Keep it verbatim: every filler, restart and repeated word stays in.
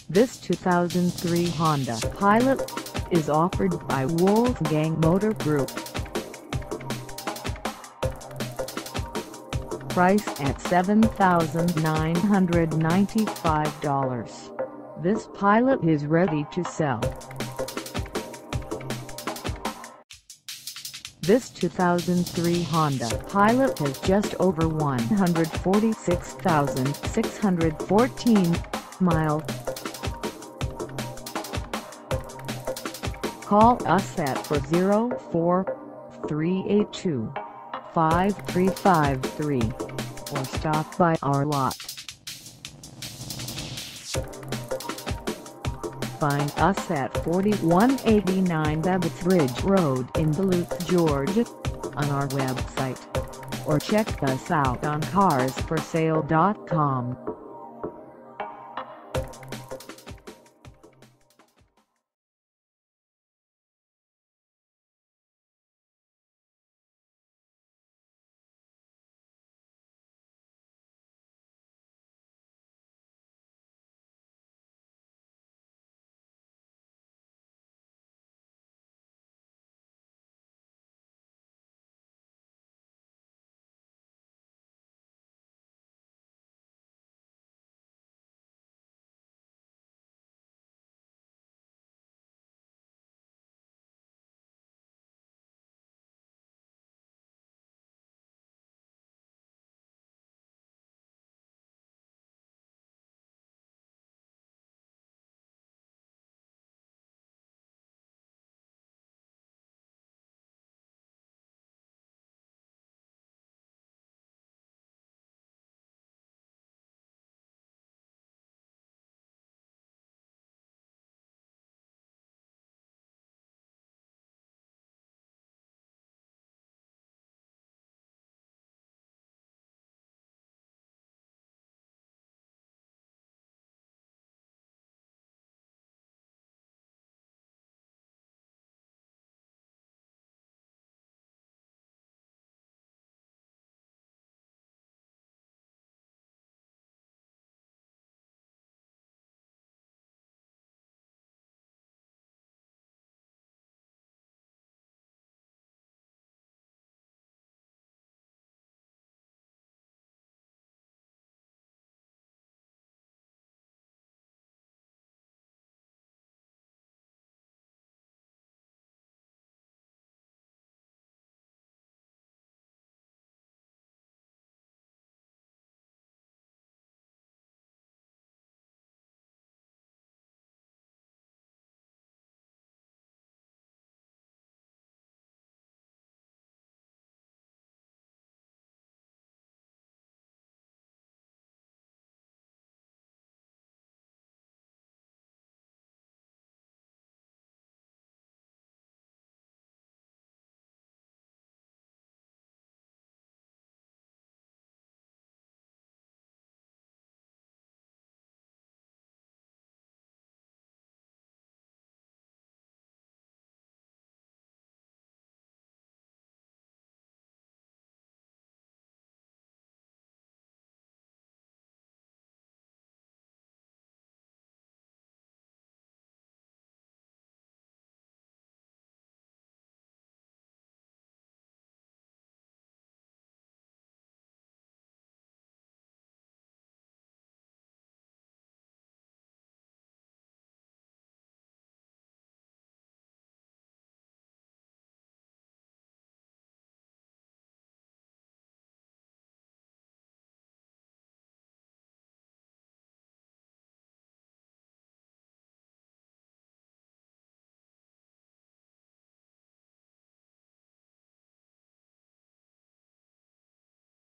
This two thousand three Honda Pilot is offered by Wolfgang Motor Group. Price at seven thousand nine hundred ninety-five dollars. This Pilot is ready to sell. This two thousand three Honda Pilot has just over one hundred forty-six thousand six hundred fourteen miles. Call us at four oh four, three eight two, five three five three or stop by our lot. Find us at forty-one eighty-nine Abbotts Ridge Road in Duluth, Georgia, on our website, or check us out on cars for sale dot com.